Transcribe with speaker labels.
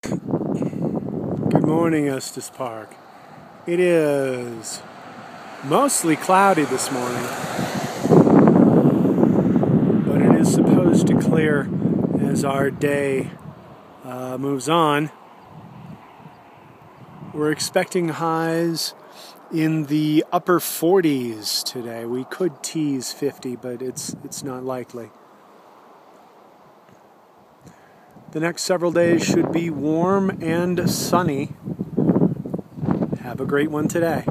Speaker 1: Good morning, Estes Park. It is mostly cloudy this morning, but it is supposed to clear as our day moves on. We're expecting highs in the upper 40s today. We could tease 50, but it's not likely. The next several days should be warm and sunny. Have a great one today.